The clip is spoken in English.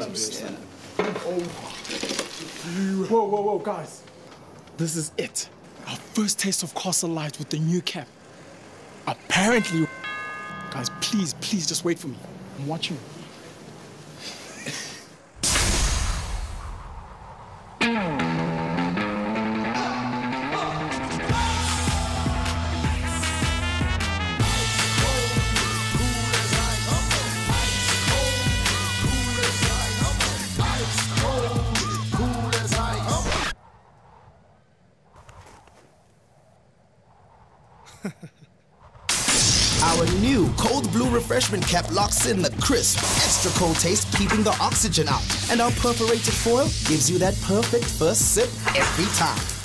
Whoa, guys. This is it. Our first taste of Castle Lite with the new cap. Apparently... Guys, please just wait for me. I'm watching. Our new cold blue refreshment cap locks in the crisp, extra cold taste, keeping the oxygen out. And our perforated foil gives you that perfect first sip every time.